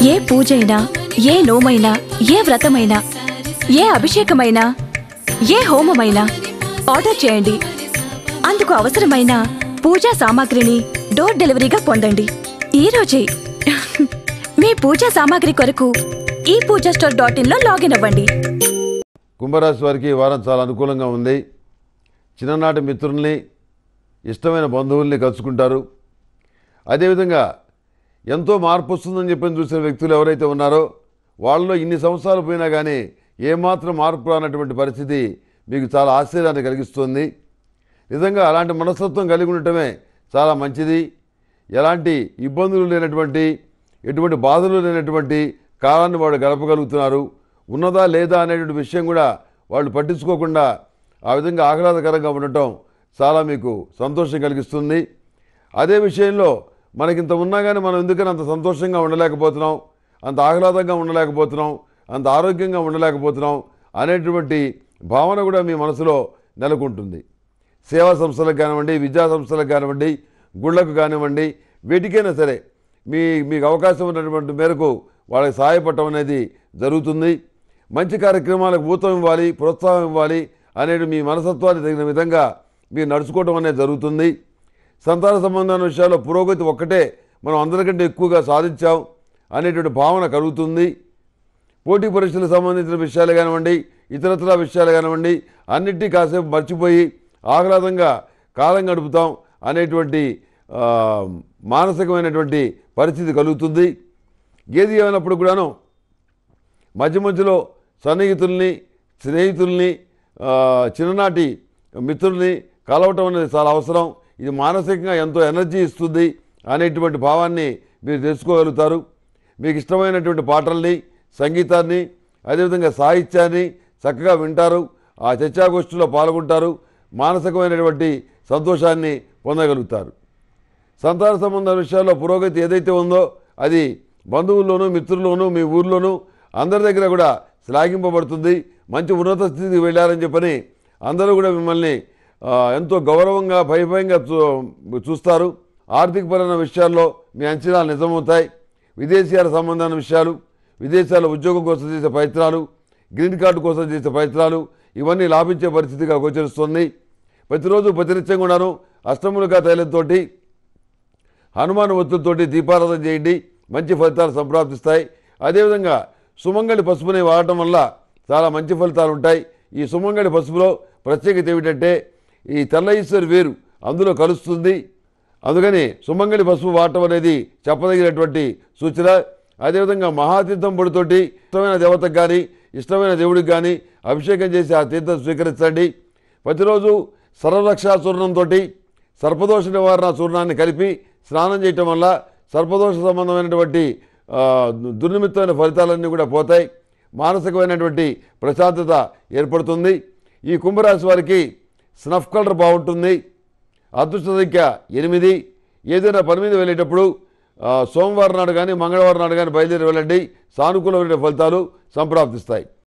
ఏ పూజైనా, ఏ నోమైనా, ఏ వ్రతమైనా, ఏ అభిషేకమైనా, ఏ హోమమైనా ఆర్డర్ చేయండి. అందుకు అవసరమైన పూజా సామాగ్రిని డోర్ డెలివరీగా పొందండి. ఈ రోజే మీ పూజా సామాగ్రి కొరకు ePoojaStore.in లో లాగిన్ అవ్వండి. కుంభరాశి వారికి ఈ వారం చాలా అనుకూలంగా ఉంది. చిన్ననాటి మిత్రుల్ని, ఇష్టమైన బంధువుల్ని కలుసుకుంటారు. అదేవిధంగా ఎంతో మార్పు వస్తుందని చెప్పని చూసిన వ్యక్తులు ఎవరైతే ఉన్నారో వాళ్ళలో ఇన్ని సంవత్సరాలు పోయినా కానీ ఏమాత్రం మార్పు రానటువంటి పరిస్థితి మీకు చాలా ఆశ్చర్యాన్ని కలిగిస్తుంది. నిజంగా అలాంటి మనస్తత్వం కలిగి ఉండటమే చాలా మంచిది. ఎలాంటి ఇబ్బందులు లేనటువంటి, ఎటువంటి బాధలు లేనటువంటి కాలాన్ని వాళ్ళు గడపగలుగుతున్నారు. ఉన్నదా లేదా అనేటువంటి విషయం కూడా వాళ్ళు పట్టించుకోకుండా ఆ విధంగా ఆహ్లాదకరంగా ఉండటం చాలా మీకు సంతోషం కలిగిస్తుంది. అదే విషయంలో మనకింత ఉన్నా కానీ మనం ఎందుకని అంత సంతోషంగా ఉండలేకపోతున్నాం, అంత ఆహ్లాదంగా ఉండలేకపోతున్నాం, అంత ఆరోగ్యంగా ఉండలేకపోతున్నాం అనేటువంటి భావన కూడా మీ మనసులో నెలకొంటుంది. సేవా సంస్థలకు కానివ్వండి, విద్యా సంస్థలకు కానివ్వండి, గుళ్ళకు కానివ్వండి, వీటికైనా సరే మీకు అవకాశం ఉన్నటువంటి మేరకు వాళ్ళకి సహాయపడటం అనేది జరుగుతుంది. మంచి కార్యక్రమాలకు ఊతం ఇవ్వాలి, ప్రోత్సాహం ఇవ్వాలి అనేది మీ మనస్తత్వాన్ని తగిన విధంగా మీరు నడుచుకోవడం అనేది జరుగుతుంది. సంతాన సంబంధమైన విషయాల్లో పురోగతి ఒక్కటే మనం అందరికంటే ఎక్కువగా సాధించాం అనేటువంటి భావన కలుగుతుంది. పోటీ పరీక్షలకు సంబంధించిన విషయాలు కానివ్వండి, ఇతరత్ర విషయాలు కానివ్వండి, అన్నిటినీ కాసేపు మర్చిపోయి ఆహ్లాదంగా కాలం గడుపుతాం అనేటువంటి మానసికమైనటువంటి పరిస్థితి కలుగుతుంది. ఏది ఏమైనప్పుడు కూడాను మధ్య మధ్యలో సన్నిహితుల్ని, స్నేహితుల్ని, చిన్ననాటి మిత్రుల్ని కలవటం అనేది చాలా అవసరం. ఇది మానసికంగా ఎంతో ఎనర్జీ ఇస్తుంది అనేటువంటి భావాన్ని మీరు తెలుసుకోగలుగుతారు. మీకు ఇష్టమైనటువంటి పాటల్ని, సంగీతాన్ని, అదేవిధంగా సాహిత్యాన్ని చక్కగా వింటారు. ఆ చర్చాగోష్ఠిలో పాల్గొంటారు. మానసికమైనటువంటి సంతోషాన్ని పొందగలుగుతారు. సంతాన సంబంధ విషయాల్లో పురోగతి ఏదైతే ఉందో అది బంధువుల్లోనూ, మిత్రుల్లోనూ, మీ ఊర్లోనూ అందరి దగ్గర కూడా శ్లాఘింపబడుతుంది. మంచి ఉన్నత స్థితికి వెళ్ళారని చెప్పని అందరూ కూడా మిమ్మల్ని ఎంతో గౌరవంగా, భయంగా చూస్తారు. ఆర్థికపరమైన విషయాల్లో మీ అంచనాలు నిజమవుతాయి. విదేశీయాల సంబంధమైన విషయాలు, విదేశాల ఉద్యోగం కోసం చేసే ప్రయత్నాలు, గ్రీన్ కార్డు కోసం చేసే ప్రయత్నాలు ఇవన్నీ లాభించే పరిస్థితిగా గోచరిస్తుంది. ప్రతిరోజు ప్రతినిత్యం కూడాను అష్టములుగా తైలంతో, హనుమాన్ ఒత్తులతోటి దీపారాధన చేయండి, మంచి ఫలితాలు సంప్రాప్తిస్తాయి. అదేవిధంగా సుమంగళి పసుపుని వాడటం వల్ల చాలా మంచి ఫలితాలు ఉంటాయి. ఈ సుమంగళి పసుపులో ప్రత్యేకత ఏమిటంటే ఈ తెల్ల ఈశ్వరి వేరు అందులో కలుస్తుంది. అందుకని సుమంగళి పసుపు వాడటం అనేది చెప్పదగినటువంటి సూచన. అదేవిధంగా మహాతీర్థం పొడితోటి ఇష్టమైన దేవతకు కానీ, ఇష్టమైన దేవుడికి కానీ అభిషేకం చేసి ఆ తీర్థం స్వీకరించండి. ప్రతిరోజు సర్వరక్షా చూర్ణంతో సర్పదోష నివారణ చూర్ణాన్ని కలిపి స్నానం చేయటం వల్ల సర్పదోష సంబంధమైనటువంటి దుర్నిమిత్తమైన ఫలితాలన్నీ కూడా పోతాయి. మానసికమైనటువంటి ప్రశాంతత ఏర్పడుతుంది. ఈ కుంభరాశి వారికి స్నఫ్ కలర్ బాగుంటుంది. అదృష్ట సంఖ్య 8. ఏదైనా పని మీద వెళ్ళేటప్పుడు సోమవారం నాడు కానీ, మంగళవారం నాడు కానీ బయలుదేరి వెళ్ళండి. సానుకూలమైన ఫలితాలు సంప్రాప్తిస్తాయి.